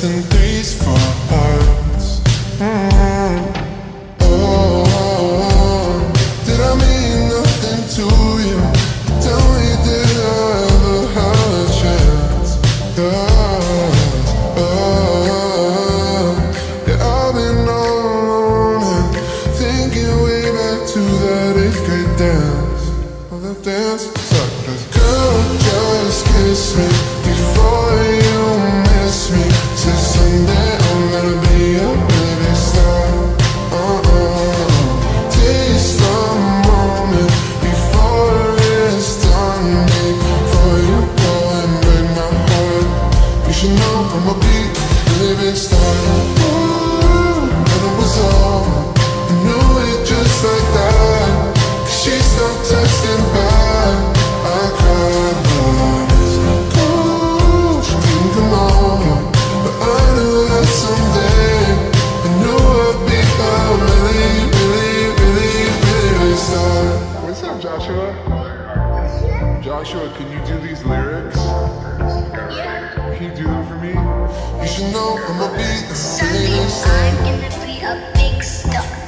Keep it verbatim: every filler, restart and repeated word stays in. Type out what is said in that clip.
nothing breaks for hearts. Mm. Oh, oh, oh, did I mean nothing to you? Tell me, did I ever have a chance? Oh, oh, yeah, I've been all alone and thinking way back to that eighth grade dance. Oh, that dance sucked. 'Cause girl, just kiss me before you miss me. Say someday I'm gonna be a baby star. Uh-uh. Taste the moment before it's done. Before you go and break my heart, you should know I'ma be a baby star. Ooh, and it was all, I knew it just like that. 'Cause she stopped texting back. I cried, but ooh, she didn't come over. But I knew that someday, I knew I'd be a really, really, really, really star. What's up, Joshua? Joshua, can you do these lyrics? Can you do them for me? You should know I'ma be a really Someday star. I'm gonna be a big star.